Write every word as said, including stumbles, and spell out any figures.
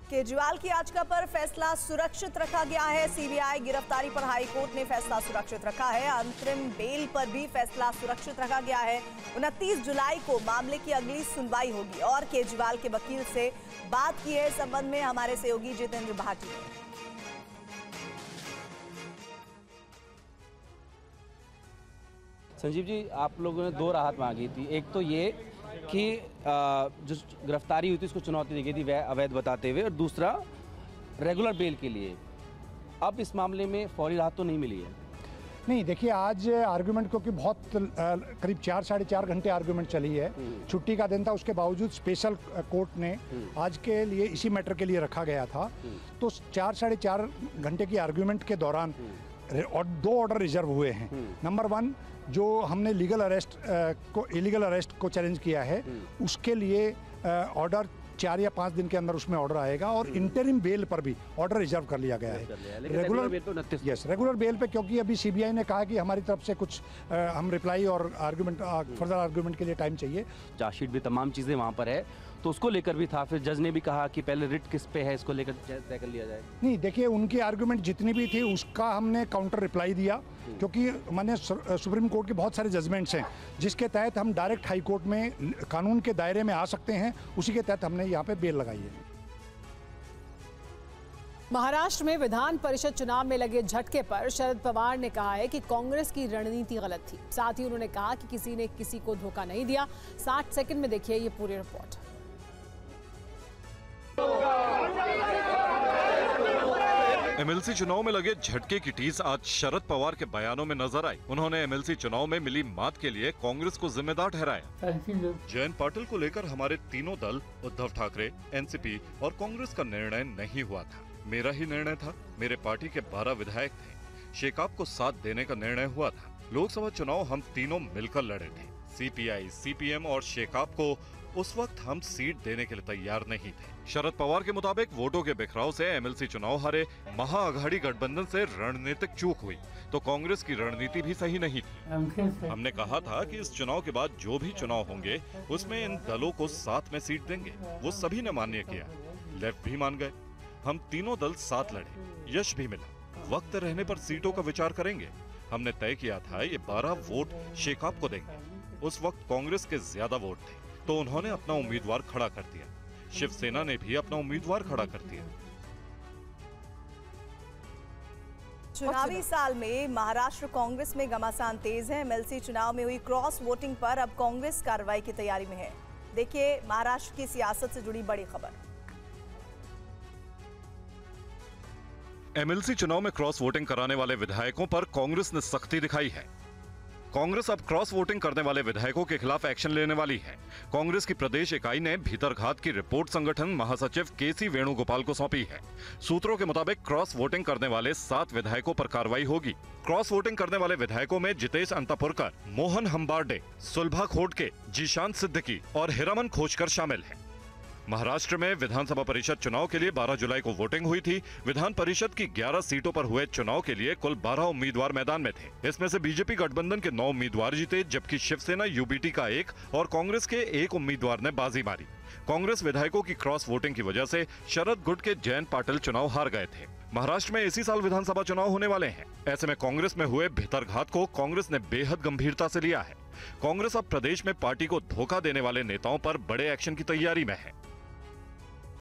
केजरीवाल की याचिका पर फैसला सुरक्षित रखा गया है। सीबीआई गिरफ्तारी पर हाईकोर्ट ने फैसला सुरक्षित रखा है। अंतरिम बेल पर भी फैसला सुरक्षित रखा गया है। उनतीस जुलाई को मामले की अगली सुनवाई होगी और केजरीवाल के वकील से बात की है इस संबंध में हमारे सहयोगी जितेंद्र भाटी ने। संजीव जी, आप लोगों ने दो राहत मांगी थी। एक तो ये कि जो गिरफ्तारी हुई थी उसको चुनौती दी गई थी अवैध बताते हुए, और दूसरा रेगुलर बेल के लिए। अब इस मामले में फौरी राहत तो नहीं मिली है। नहीं, देखिए आज आर्गुमेंट क्योंकि बहुत करीब चार साढ़े चार घंटे आर्गुमेंट चली है, छुट्टी का दिन था, उसके बावजूद स्पेशल कोर्ट ने आज के लिए इसी मैटर के लिए रखा गया था। तो चार साढ़े चार घंटे की आर्गुमेंट के दौरान और दो ऑर्डर रिजर्व हुए हैं। नंबर वन, जो हमने लीगल अरेस्ट को इलीगल अरेस्ट को चैलेंज किया है, उसके लिए ऑर्डर चार या पाँच दिन के अंदर उसमें ऑर्डर आएगा, और इंटरिम बेल पर भी ऑर्डर रिजर्व कर लिया गया है। रेगुलर बेल पे यस रेगुलर बेल पे, क्योंकि अभी सीबीआई ने कहा कि हमारी तरफ से कुछ आ, हम रिप्लाई और आर्गुमेंट फर्दर आर्गुमेंट के लिए टाइम चाहिए। चार्जशीट भी तमाम चीज़ें वहाँ पर है, तो उसको लेकर भी था। फिर जज ने भी कहा कि पहले रिट किस पे है, इसको लेकर तय कर लिया जाए। नहीं, देखिए उनकी आर्गुमेंट जितनी भी थी उसका हमने काउंटर रिप्लाई दिया, क्योंकि मैंने सुप्रीम कोर्ट के बहुत सारे जजमेंट्स हैं जिसके तहत हम डायरेक्ट हाई कोर्ट में कानून के दायरे में आ सकते हैं। उसी के तहत हमने यहाँ पे बेल लगाई है। महाराष्ट्र में विधान परिषद चुनाव में लगे झटके पर शरद पवार ने कहा है कि कांग्रेस की रणनीति गलत थी। साथ ही उन्होंने कहा कि किसी ने किसी को धोखा नहीं दिया। साठ सेकंड में देखिए ये पूरी रिपोर्ट। एमएलसी चुनाव में लगे झटके की टीस आज शरद पवार के बयानों में नजर आई। उन्होंने एमएलसी चुनाव में मिली मात के लिए कांग्रेस को जिम्मेदार ठहराया। जयंत पाटिल को लेकर हमारे तीनों दल उद्धव ठाकरे, एनसीपी और कांग्रेस का निर्णय नहीं हुआ था। मेरा ही निर्णय था। मेरे पार्टी के बारह विधायक थे। शेकाप को साथ देने का निर्णय हुआ था। लोकसभा चुनाव हम तीनों मिलकर लड़े थे। सीपीआई, सीपीएम और शेकाप को उस वक्त हम सीट देने के लिए तैयार नहीं थे। शरद पवार के मुताबिक वोटों के बिखराव से एमएलसी चुनाव हारे। महाअघाड़ी गठबंधन से रणनीतिक चूक हुई तो कांग्रेस की रणनीति भी सही नहीं थी। हमने कहा था कि इस चुनाव के बाद जो भी चुनाव होंगे उसमें इन दलों को साथ में सीट देंगे। वो सभी ने मान्य किया। लेफ्ट भी मान गए। हम तीनों दल साथ लड़े, यश भी मिला। वक्त रहने पर सीटों का विचार करेंगे। हमने तय किया था ये बारह वोट शेकाप को देंगे। उस वक्त कांग्रेस के ज्यादा वोट थे तो उन्होंने अपना उम्मीदवार खड़ा कर दिया। शिवसेना ने भी अपना उम्मीदवार खड़ा कर दिया। चुनावी साल में महाराष्ट्र कांग्रेस में घमासान तेज है। एमएलसी चुनाव में हुई क्रॉस वोटिंग पर अब कांग्रेस कार्रवाई की तैयारी में है। देखिए महाराष्ट्र की सियासत से जुड़ी बड़ी खबर। एमएलसी चुनाव में क्रॉस वोटिंग कराने वाले विधायकों पर कांग्रेस ने सख्ती दिखाई है। कांग्रेस अब क्रॉस वोटिंग करने वाले विधायकों के खिलाफ एक्शन लेने वाली है। कांग्रेस की प्रदेश इकाई ने भीतरघात की रिपोर्ट संगठन महासचिव केसी वेणुगोपाल को सौंपी है। सूत्रों के मुताबिक क्रॉस वोटिंग करने वाले सात विधायकों पर कार्रवाई होगी। क्रॉस वोटिंग करने वाले विधायकों में जितेश अंतापुरकर, मोहन हम्बार्डे, सुलभा खोडके, जीशांत सिद्दीकी और हिरामन खोजकर शामिल हैं। महाराष्ट्र में विधानसभा परिषद चुनाव के लिए बारह जुलाई को वोटिंग हुई थी। विधान परिषद की ग्यारह सीटों पर हुए चुनाव के लिए कुल बारह उम्मीदवार मैदान में थे। इसमें से बीजेपी गठबंधन के नौ उम्मीदवार जीते, जबकि शिवसेना यूबीटी का एक और कांग्रेस के एक उम्मीदवार ने बाजी मारी। कांग्रेस विधायकों की क्रॉस वोटिंग की वजह से शरद गुट के जयंत पाटिल चुनाव हार गए थे। महाराष्ट्र में इसी साल विधानसभा चुनाव होने वाले हैं। ऐसे में कांग्रेस में हुए भीतरघात को कांग्रेस ने बेहद गंभीरता से लिया है। कांग्रेस अब प्रदेश में पार्टी को धोखा देने वाले नेताओं पर बड़े एक्शन की तैयारी में है।